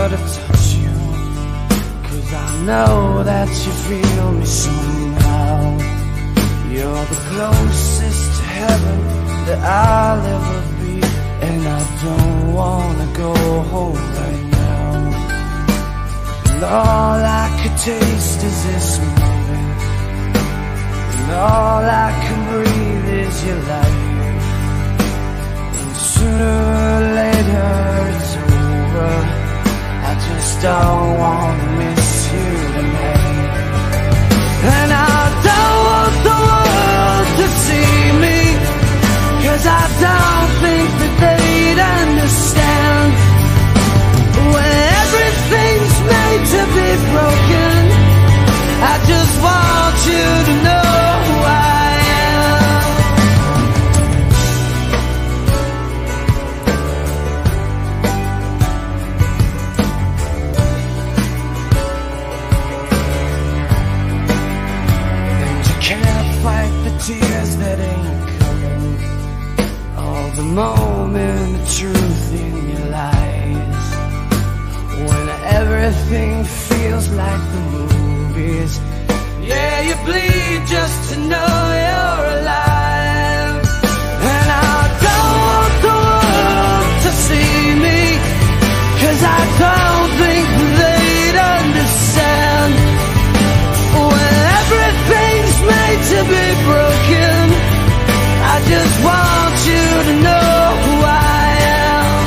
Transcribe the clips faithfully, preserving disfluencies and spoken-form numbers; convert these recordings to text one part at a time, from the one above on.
to touch you, 'cause I know that you feel me somehow. You're the closest to heaven that I'll ever be, and I don't wanna go home right now. And all I could taste is this moment, and all I can breathe is your light. And sooner or later it's over, I just don't wanna miss you tonight. And I don't want the world to see me, 'cause I don't think that they'd understand. When everything's made to be broken, I just want you to know who I am. And you can't fight the tears that ain't coming, all the moment of truth in your lies. When everything feels like the movies, yeah, you bleed just to know you're alive. And I don't want the world to see me, 'cause I don't think they'd understand. When everything's made to be broken, I just want you to know who I am.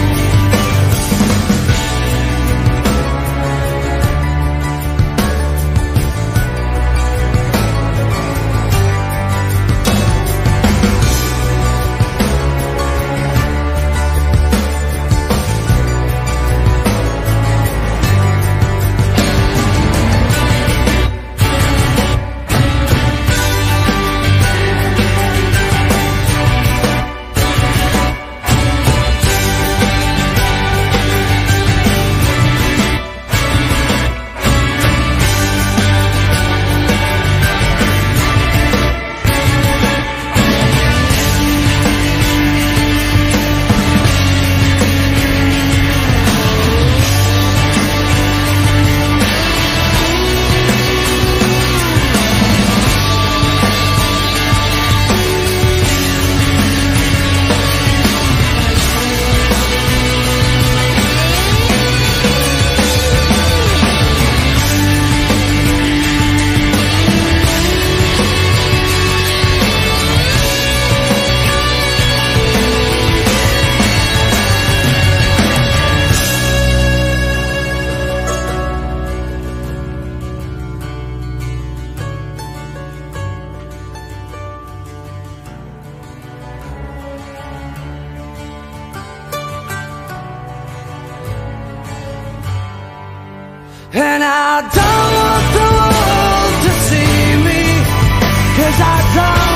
And I don't want the world to see me, 'cause I don't